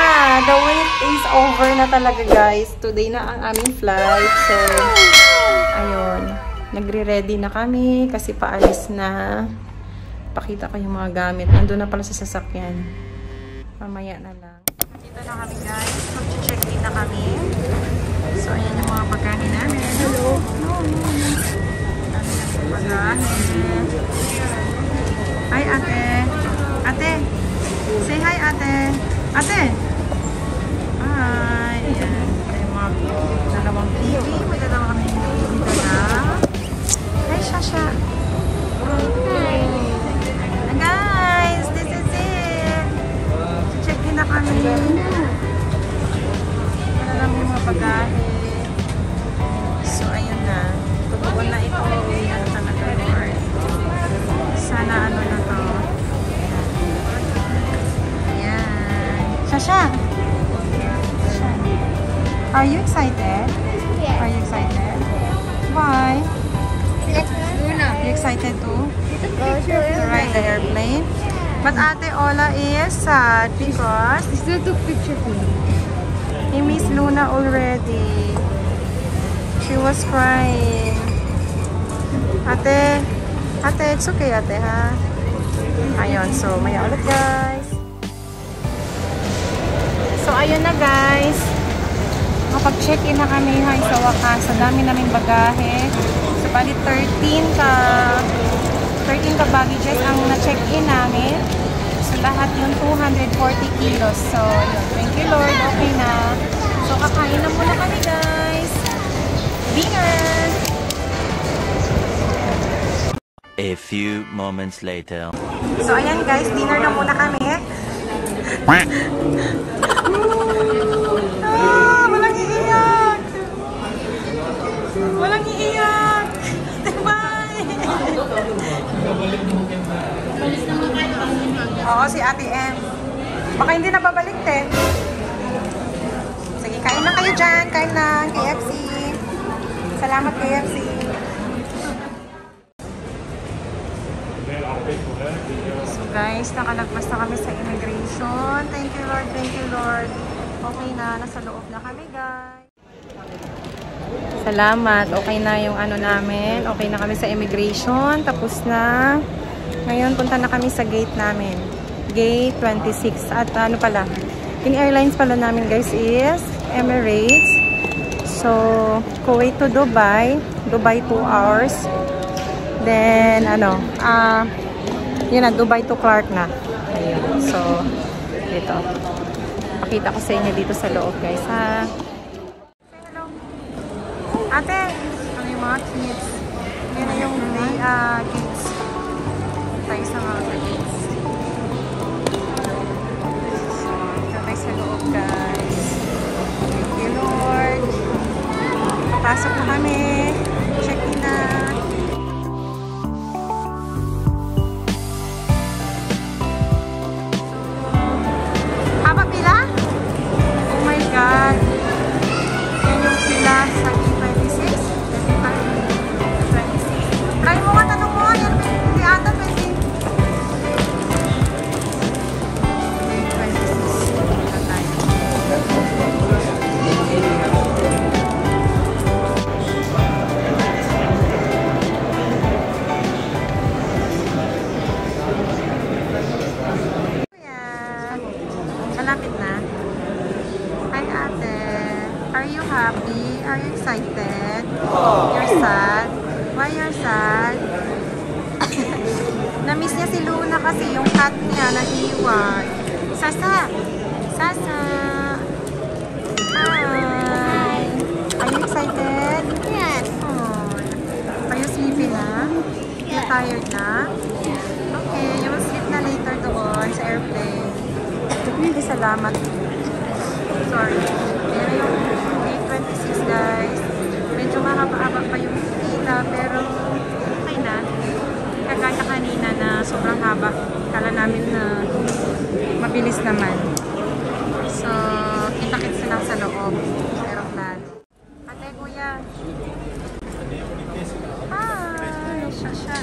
The wait is over na talaga, guys. Today na ang aming flight. So, ayun. Nagre-ready na kami kasi paalis na. Pakita ko yung mga gamit. Nandun na pala sa sasakyan. Mamaya na lang. Dito na kami, guys. Mag-check-in na kami. So, ayan yung mga pagkain namin. Hello. Hi, ate. Ate. Say hi, ate. Ate. Hi. Ayan. May mga dalawang TV. May dalawang kami dito na. Hi, Shasha. Hi. Guys, this is it. Check-in na kami. Wala lang yung mga bagahe. So, ayun na. Totoo na ito. Yan talaga, Lord. Sana ano na to. Ayan. Shasha! Are you excited? Yes. Are you excited? Why? You excited too? To ride the airplane? But Ate Ola is sad because Still took picture for me. he missed Luna already. She was crying. Ate, it's okay, ate, ha? Ayun, so, maya ulit, guys. So, ayun na, guys. Makapag-check-in na kami, ha, sa wakas. Sa dami naming bagahe. So, bali 13 ka baggages ang na-check-in namin. So, lahat yung 240 kilos. So, yun. Thank you, Lord. Okay na. So, kakain na muna kami, guys. Dinner! A few moments later. So, ayan guys, dinner na muna kami. Walang iiyak! Walang iiyak! Bye! Oo, si Ate M. Baka hindi na babalik, te. Sige, kain na kayo dyan. Kain lang, KFC. Salamat, KFC. So guys, nakalagpas na kami sa immigration. Thank you, Lord. Thank you, Lord. Okay na. Nasa loob na kami, guys. Salamat. Okay na yung ano namin. Okay na kami sa immigration. Tapos na. Ngayon, punta na kami sa gate namin. Gate 26. At ano pala, yung airlines pala namin, guys, is Emirates. So, Kuwait to Dubai. Dubai 2 hours. Then, ano, yun na, Dubai to Clark na. Ayun. So, dito. Pakita ko sa inyo dito sa loob, guys, ha? Say hello. Ate! Ano yung mga kids? Yan na yung kids. Tayo sa mga kids. So, dito tayo sa loob, guys. Thank you, Lord. Pasok na kami. Check-in na. God. Yan yung pila sa E26. 26. Try mo ka, tanong mo. Yan, hindi ata pwede. E26. Ito tayo. Ayan. Malapit na. Are you happy? Are you excited? You're sad? Why you're sad? Na-miss niya si Luna kasi yung cat niya nag-iwan. Sasa! Sasa! Hi! Are you excited? Yes. Oh. Are you sleepy na? You're tired na? Okay, you will sleep na later doon sa airplane. Hindi, salamat. Sorry. Pero yung A26, guys, medyo mahaba-haba pa yung pila, pero okay na. Kagaya kanina na sobrang haba. Kala namin na mabilis naman. So, kita-kits na lang sa loob sa aeroplano. Ate, kuya. Hi! Shasha.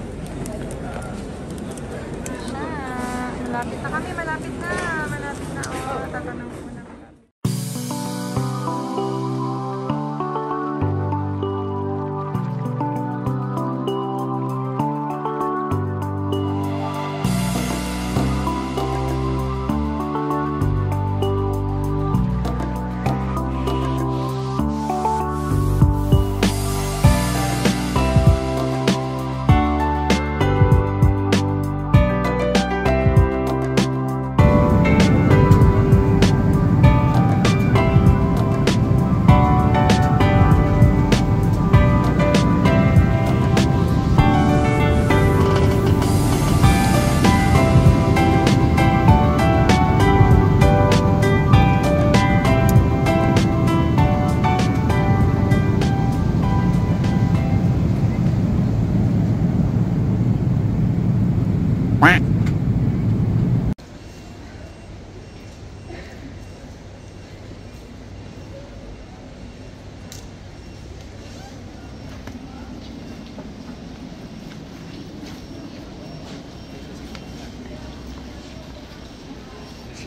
Malapit na kami, malapit na. Malapit na.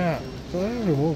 Yeah, so remove.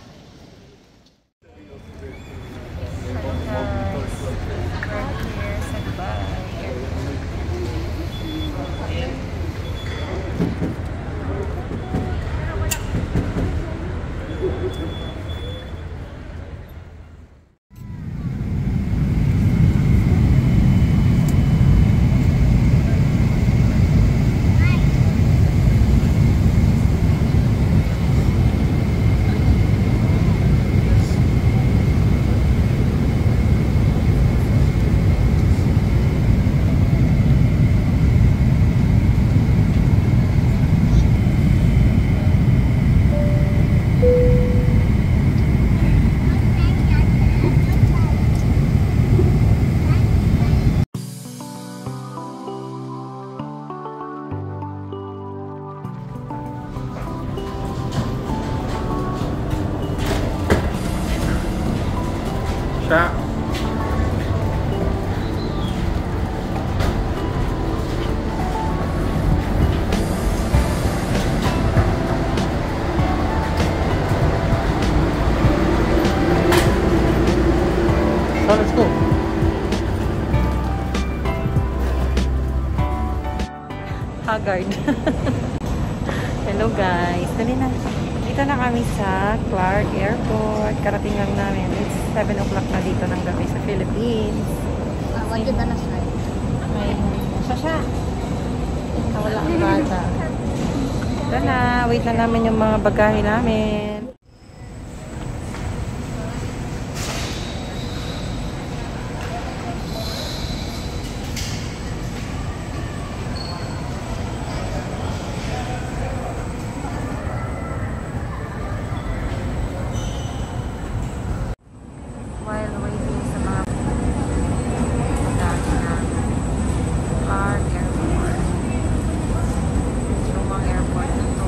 Siya. So, let's go. Haggard. Hello guys. Dali na. Dito na kami sa Clark Airport. Karating lang namin. It's 7 o'clock na dito ng gabi sa Philippines. Wajib na siya. May siya. Wala ang bata. Ito na. Wait na namin yung mga bagahe namin. While waiting sa mga bagahe namin. Clark Airport. Lumang airport na to.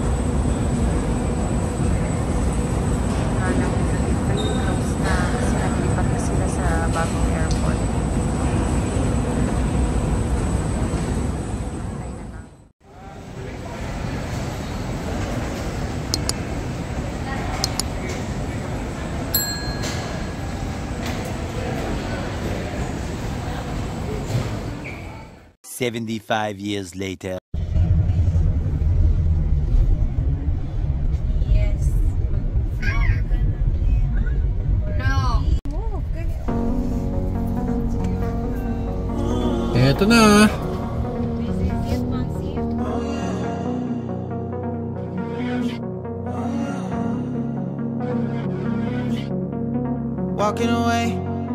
Alam ko na dito yung close na kasi naglipat na sila sa bagong airport. Antay na lang. "75 years later." Yes. No. Eto na. Walking away,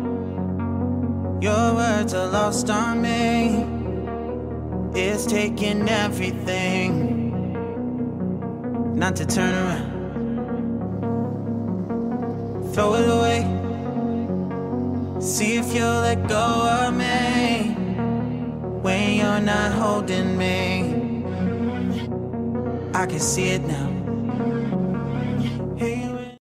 your words are lost on me. It's taking everything not to turn around. Throw it away. See if you'll let go of me when you're not holding me. I can see it now.